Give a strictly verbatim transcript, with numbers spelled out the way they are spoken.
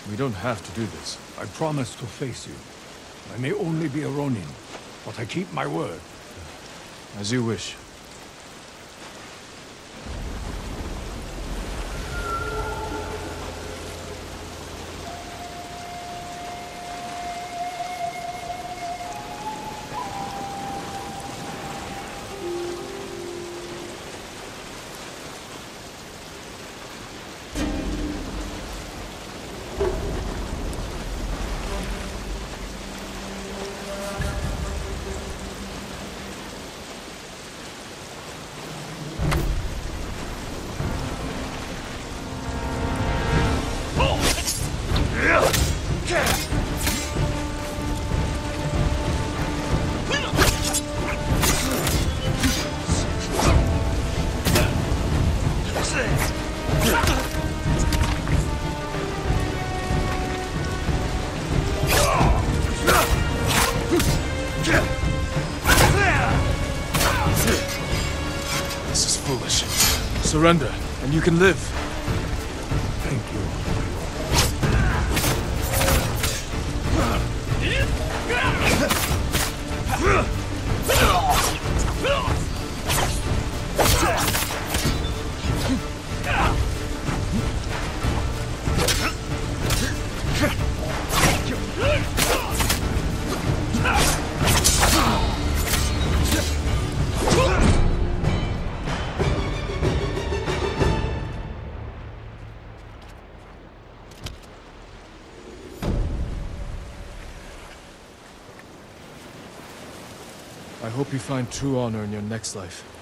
We don't have to do this. I promise to face you. I may only be a Ronin, but I keep my word. As you wish. This is foolish. Surrender, and you can live. Thank you. I hope you find true honor in your next life.